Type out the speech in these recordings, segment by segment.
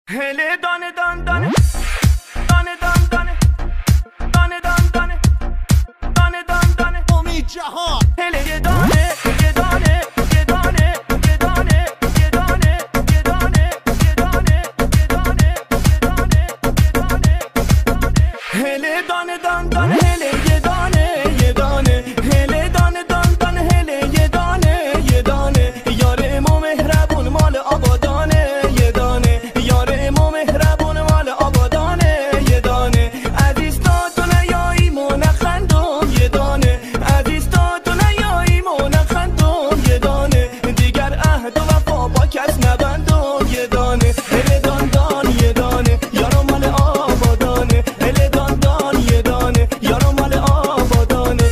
هله دانه دان دانه دانه دان دانه دانه دان دانه دانه دان دانه امید جهان هله یه دانه یه دانه یه دانه یه دانه یه دانه یه دانه یه دانه یه دانه یه دانه یه دانه هله دانه دان دانه هله یه دانه یه دانه هله دانه دان دانه هله یه دانه یه دانه یار ما مهربون مال آبادانه یه دانه یار ما مهربون مال آبادانه یه دانه عزیز تا تو نیاییم و نخندم یه دانه عزیز تا تو نیاییم و نخندم یه دانه دیگر عهد و وفا با کس نبندم یه دانه هله دان دان یه دانه یارو مال آبادانه هله دان دان یه دانه یارو مال آبادانه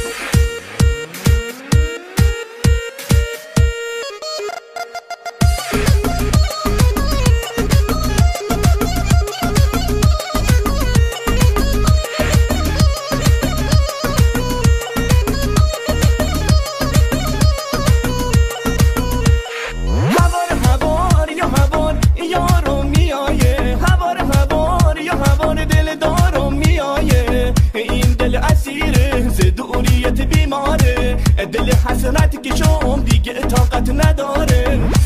هوار یا هوار یارو میایه هوار یا هوار دل دارو میایه این دل اسیره ز دوریت بیماره دل حسرت که شم دیگه طاقت نداره